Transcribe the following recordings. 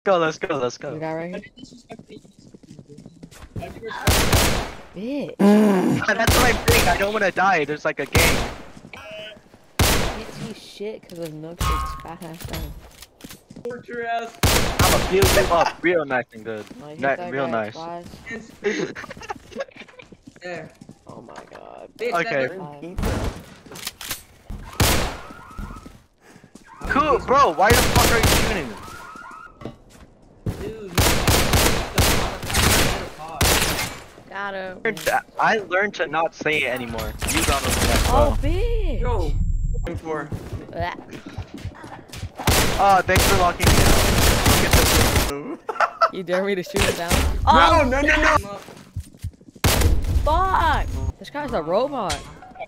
let's go. You got right here? Bitch. That's what I'm saying. I don't want to die. There's like a gang. Can't see shit because of Milkshake's fat ass down. Torture ass. I'ma heal you up real nice and good. Real nice. There. Oh my god. Bitch, Okay. That Cool, bro. Why the fuck are you shooting me? dude, Got him. I learned to not say it anymore. You got to that. Oh, bitch. Yo. For. Oh, thanks for locking me out. You dare me to shoot him down? Oh, Oh, no. fuck! This guy's a robot.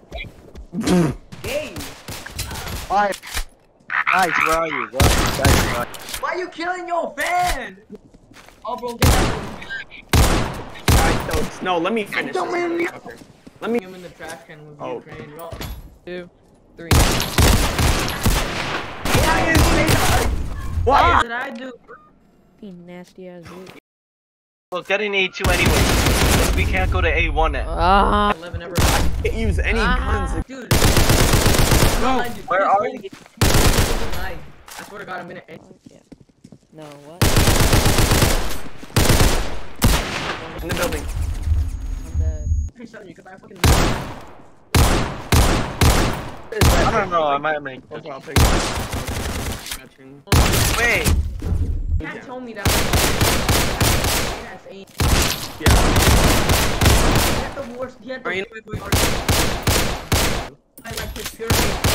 Hey. Why? Guys, where are you? Why are you killing your fan? Oh, bro, get that. Alright, no, let me finish this. Okay. Let me. I'm in the trash can with Oh. Ukraine. Yo. 2, 3. Why? What did I do? You nasty ass bitch. Well, get an A2 anyway. We can't go to A1 now. Ah. 11 ever. Can't use any guns. Dude. No, where are you? I swear to God, I'm in it. Yeah. No, what? In the building. I'm dead. I'm shutting you because I fucking. I don't know. I might make. Okay, I'll take it. Wait. You can't tell me that. That's a. Yeah. That's the worst. He had the Are you- I like his pure.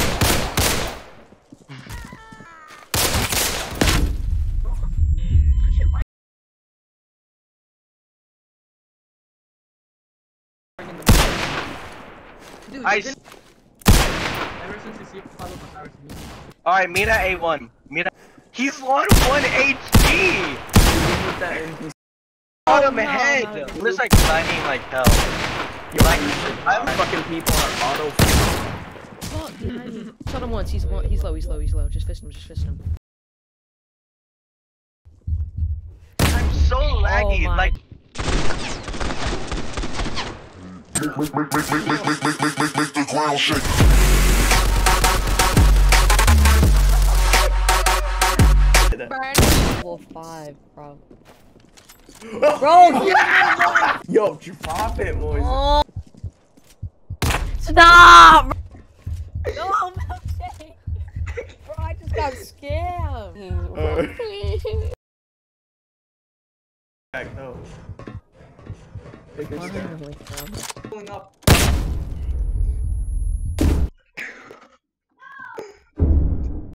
Dude, ever since you see follow my powers. Alright, meet at A1. He's on 1 HP! Put that in. Shot him ahead! He looks like sliding like hell. Like, fucking people are auto. Fuck, behind me. Shot him once. He's low. Just fist him. I'm so laggy. my. Like. Make the ground shake. Level 5, bro. Bro, Yo, drop it, boys. oh. Stop! No, Milkshake! Bro, I just got scammed. Back, no. Take this down. Going up.